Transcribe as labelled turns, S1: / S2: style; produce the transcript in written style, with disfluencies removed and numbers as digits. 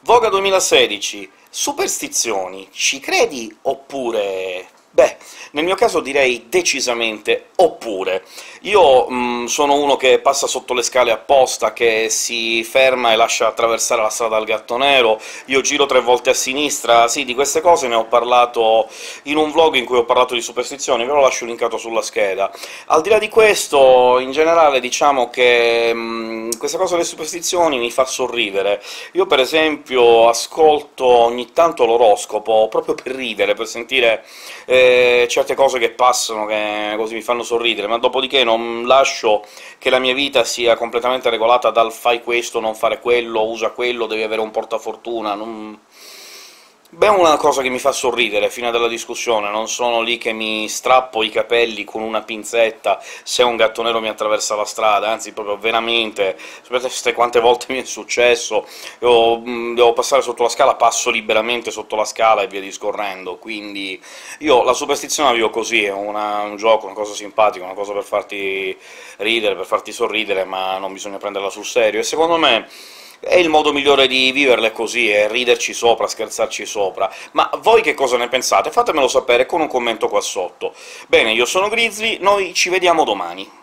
S1: Voga 2016. Superstizioni, ci credi oppure... Beh, nel mio caso direi decisamente oppure. Io sono uno che passa sotto le scale apposta, che si ferma e lascia attraversare la strada al gatto nero, io giro 3 volte a sinistra. Sì, di queste cose ne ho parlato in un vlog in cui ho parlato di superstizioni, ve lo lascio linkato sulla scheda. Al di là di questo, in generale, diciamo che questa cosa delle superstizioni mi fa sorridere. Io, per esempio, ascolto ogni tanto l'oroscopo, proprio per ridere, per sentire certe cose che passano, che così mi fanno sorridere, ma dopodiché non lascio che la mia vita sia completamente regolata dal «fai questo, non fare quello, usa quello, devi avere un portafortuna», non... Beh, è una cosa che mi fa sorridere, fine della discussione, non sono lì che mi strappo i capelli con una pinzetta se un gatto nero mi attraversa la strada, anzi, proprio veramente, sapete quante volte mi è successo, io devo passare sotto la scala, passo liberamente sotto la scala e via discorrendo, quindi io la superstizione la vivo così, è un gioco, una cosa simpatica, una cosa per farti ridere, per farti sorridere, ma non bisogna prenderla sul serio, e secondo me è il modo migliore di viverle così, è riderci sopra, scherzarci sopra. Ma voi che cosa ne pensate? Fatemelo sapere con un commento qua sotto. Bene, io sono Grizzly, noi ci vediamo domani.